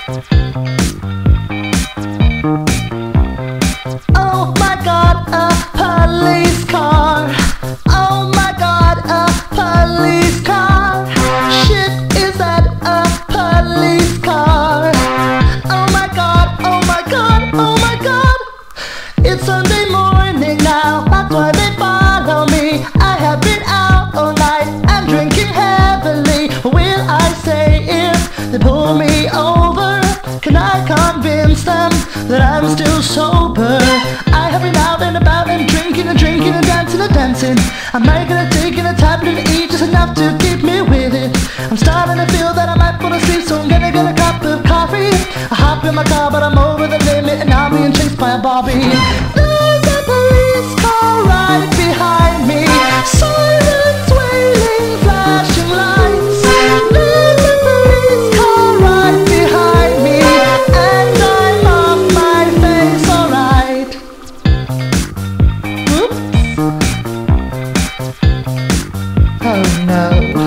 Oh my God, a police car. Oh my God, a police car. Shit, is that a police car? Oh my God, oh my God, oh my God. It's Sunday morning now, that's why they follow me. I have been out all night and drinking heavily. Will I say if they pull me over? Can I convince them that I'm still sober? I have been out and about and drinking and dancing and dancing. I'm making a taking a tablet and eat just enough to keep me with it. I'm starting to feel that I might fall asleep, so I'm gonna get a cup of coffee. I hop in my car but I'm over the limit and I'm being chased by a Barbie. There's a police car right behind me, sirens wailing, flashing lights. There's a police car right behind me and I'm off my face, alright. Oops. Oh no.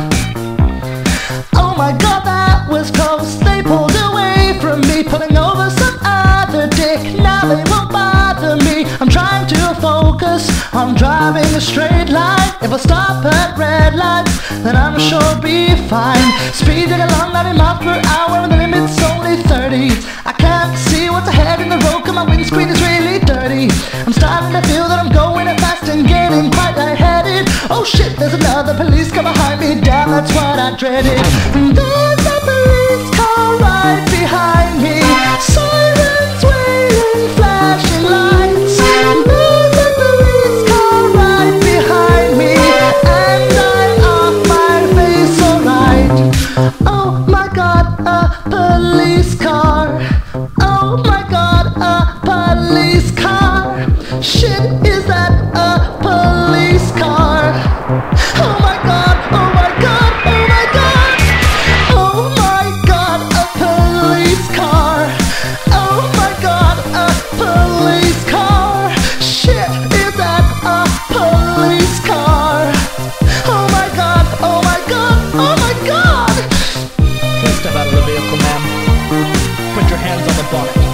Oh my God, that was close. They pulled away from me, pulling over some other dick. Now they won't bother me. I'm trying to focus on driving a straight line. If I stop at red lights, then I'm sure I'll be fine. Speeding along 90 miles per hour and the limit's only 30. I can't see what's ahead in the road cause my windscreen is really dirty. I'm starting to feel that I'm going fast and getting quite lightheaded. Oh shit, there's another police car behind me. Damn, that's what I dreaded. There's a police car right behind me, sirens wailing, flashing lights. There's a police car right behind me and I'm off my face, alright. Oh my God, a police car. Oh my God, a police car. Shit, is that a police car? Oh my God, oh my God, oh my God. Oh my God, a police car. Oh my God, a police car. Shit, is that a police car? Oh my God, oh my God, oh my God. Please step out of the vehicle, ma'am. Put your hands on the bonnet.